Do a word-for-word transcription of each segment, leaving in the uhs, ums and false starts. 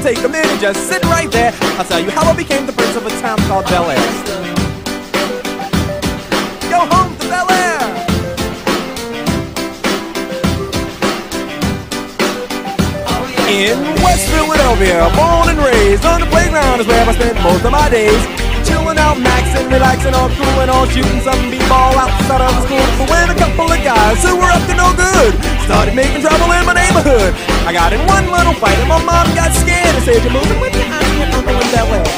take a minute, just sit right there. I'll tell you how I became the prince of a town called Bel Air. Yo, home to Bel Air. In West Philadelphia, born and raised, on the playground is where I spent most of my days. Chilling out, maxing, relaxing, all cool and all shooting some b-ball outside of the school. But when a couple of guys who were up to no good started making trouble in my neighborhood, I got in one little fight and my mom got scared and said, "You're moving with your aunt and uncle in Bel Air."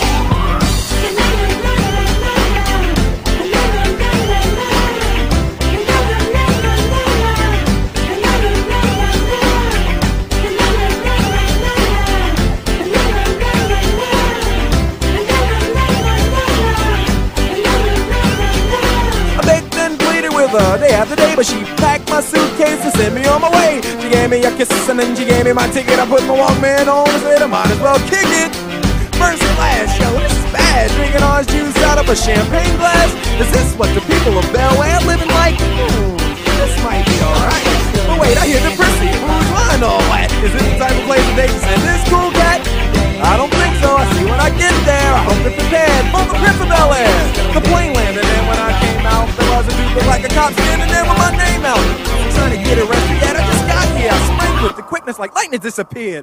Day after day, but she packed my suitcase and sent me on my way. She gave me a kiss and then she gave me my ticket. I put my Walkman on and said I might as well kick it. First class, yo, this is bad. Drinking orange juice out of a champagne glass. Is this what the people of Bel Air living like? Hmm, this might be alright. But wait, I hear the prissy. Who's lying all that? Is this the type of place that they can send this cool cat? I don't think so. I see when I get there. I hope they're prepared for the Prince of Bel Air. The plane landed, and when I came out, there was a dude looked like a cop standing there with my name out. I'm trying to get arrested yet. I just got here. I sprang with the quickness like lightning disappeared.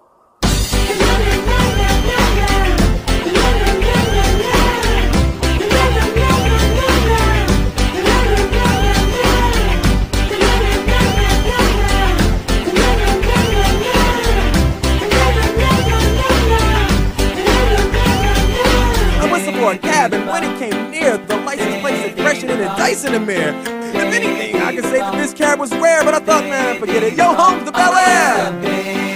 A cabin when it came near, the license plate said freshen and a dice in the mirror. If anything, I could say that this cab was rare, but I thought, man, forget it. Yo, home to Bel Air.